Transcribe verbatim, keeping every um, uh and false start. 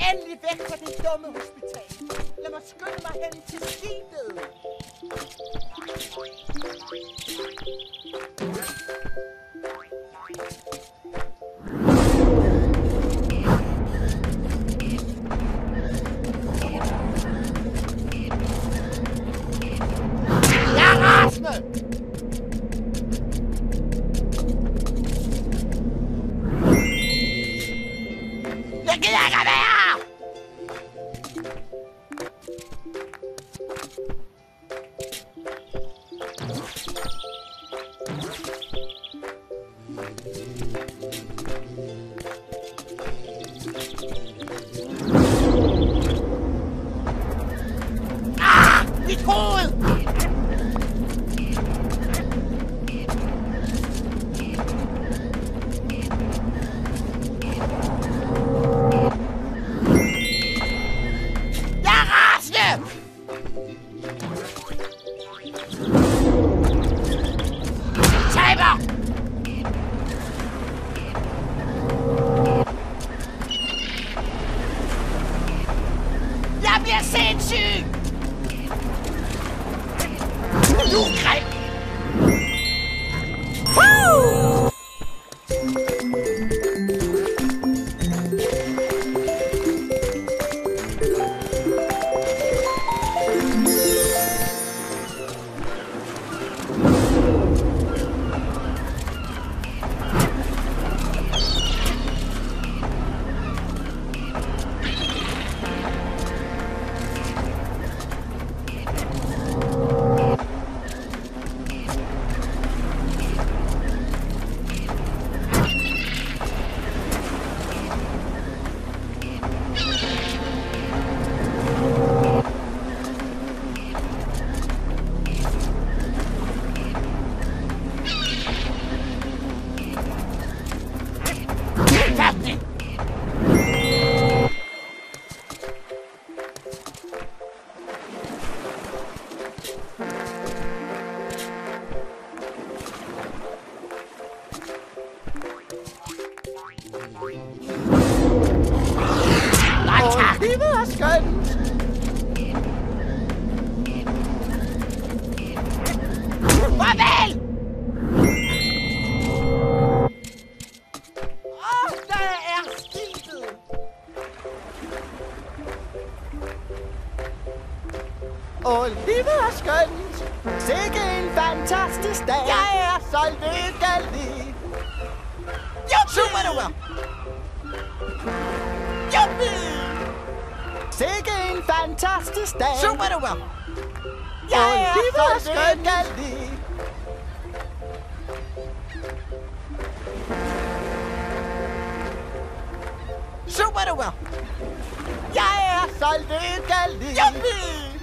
endelig væk fra det dumme hospital. Lad mig skynde mig hen til skibet. Jeg er rasende! Jeg gider ikke mere! Ah! Mit hoved! Taber! Jeg bliver sindssyg! Du greb! Woo! Det var skønt! Farvel! Åh, der er skibet! Åh, det var skønt! Sikke en fantastisk dag! Jeg er så lykkelig! Super duper! Juppie! Sikke en fantastisk dag! Super duper! Jeg er så lykkelig! Super duper! Jeg er så lykkelig! Juppie!